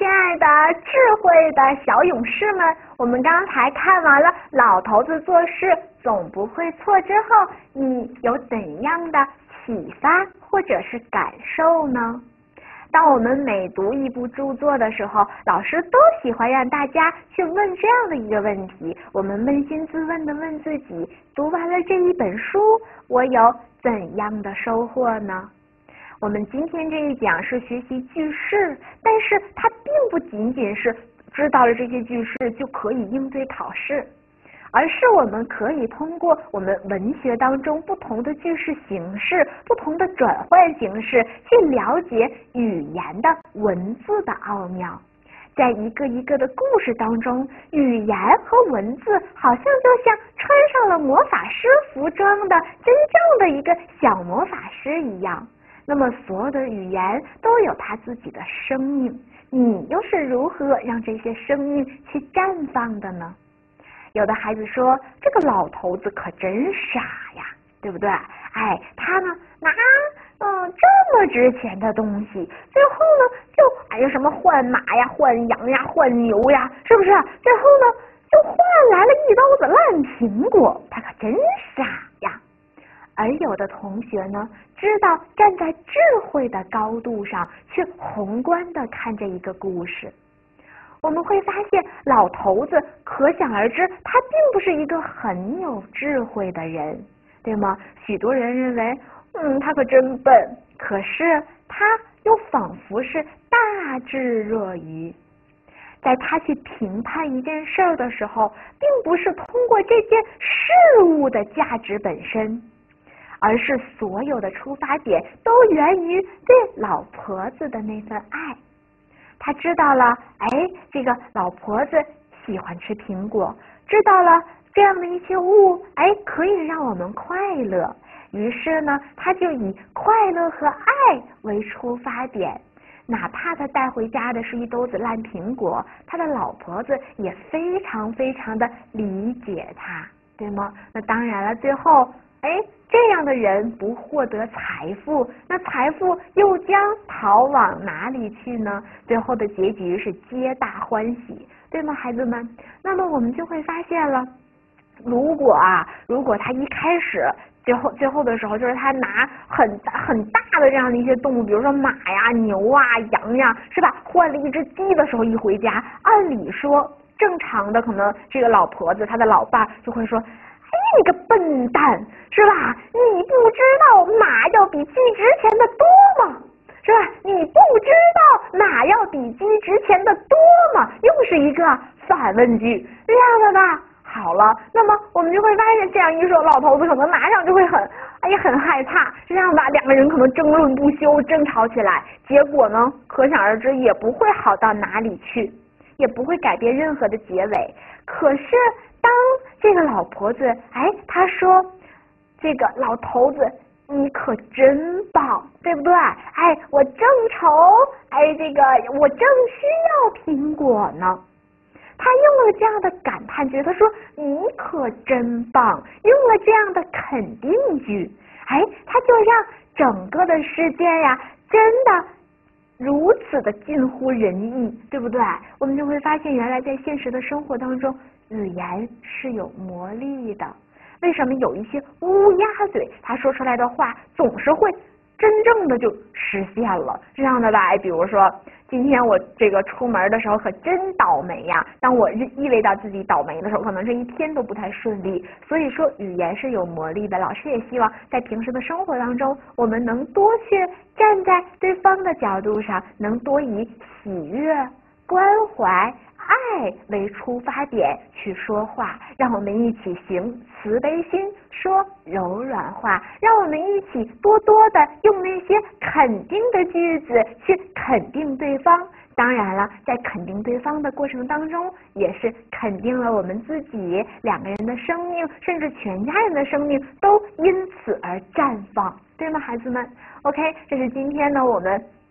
亲爱的智慧的小勇士们，我们刚才看完了老头子做事总不会错之后，你有怎样的启发或者是感受呢？当我们每读一部著作的时候，老师都喜欢让大家去问这样的一个问题，我们扪心自问的问自己，读完了这一本书，我有怎样的收获呢？我们今天这一讲是学习句式，但是它并不仅仅是知道了这些句式就可以应对考试，而是我们可以通过我们文学当中不同的句式形式、不同的转换形式去了解语言的文字的奥妙。在一个一个的故事当中，语言和文字好像就像穿上了魔法师服装的真正的一个小魔法师一样。那么所有的语言都有它自己的生命，你又是如何让这些生命去绽放的呢？有的孩子说，这个老头子可真傻呀，对不对？哎，他呢拿这么值钱的东西，最后呢就什么换马呀、换羊呀、换牛呀，是不是？最后呢就换来了一刀子烂苹果，他可真傻呀。而有的同学呢，知道站在智慧的高度上去宏观的看这一个故事，我们会发现老头子可想而知，他并不是一个很有智慧的人，对吗？许多人认为，他可真笨，可是他又仿佛是大智若愚。在他去评判一件事儿的时候，并不是通过这件事物的价值本身，而是所有的出发点都源于对老婆子的那份爱。他知道了，这个老婆子喜欢吃苹果，知道了这样的一些物，可以让我们快乐。于是呢，他就以快乐和爱为出发点，哪怕他带回家的是一兜子烂苹果，他的老婆子也非常非常的理解他，对吗？那当然了，最后这样的人不获得财富，那财富又将逃往哪里去呢？最后的结局是皆大欢喜，对吗，孩子们？那么我们就会发现了，如果他一开始最后的时候，就是他拿很大的这样的一些动物，比如说马呀、牛啊、羊呀，是吧？换了一只鸡的时候，一回家，按理说正常的可能这个老婆子他的老爸就会说，你个笨蛋，是吧？你不知道马要比鸡值钱的多吗？是吧？你不知道马要比鸡值钱的多吗？又是一个反问句，这样的吧？好了，那么我们就会发现，这样一说，老头子可能马上就会很害怕，这样吧，两个人可能争论不休，争吵起来，结果呢，可想而知，也不会好到哪里去，也不会改变任何的结尾。可是当这个老婆子她说，这个老头子你可真棒，对不对？我正愁我正需要苹果呢。他用了这样的感叹句，他说你可真棒，用了这样的肯定句，他就让整个的世界呀真的如此的近乎人意，对不对？我们就会发现，原来在现实的生活当中，语言是有魔力的。为什么有一些乌鸦嘴，他说出来的话总是会真正的就实现了，这样的吧？比如说今天我这个出门的时候可真倒霉呀，当我意味到自己倒霉的时候，可能这一天都不太顺利。所以说语言是有魔力的，老师也希望在平时的生活当中，我们能多去站在对方的角度上，能多以喜悦、关怀、爱为出发点去说话，让我们一起行慈悲心，说柔软话，让我们一起多多的用那些肯定的句子去肯定对方。当然了，在肯定对方的过程当中，也是肯定了我们自己，两个人的生命，甚至全家人的生命都因此而绽放，对吗，孩子们？ OK， 这是今天呢我们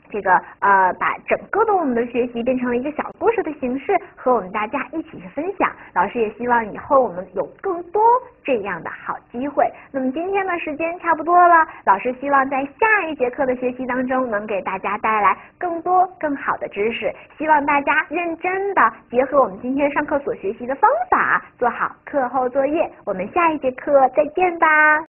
把整个的我们的学习变成了一个小故事的形式，和我们大家一起去分享。老师也希望以后我们有更多这样的好机会。那么今天的时间差不多了，老师希望在下一节课的学习当中能给大家带来更多更好的知识，希望大家认真的结合我们今天上课所学习的方法，做好课后作业。我们下一节课再见吧。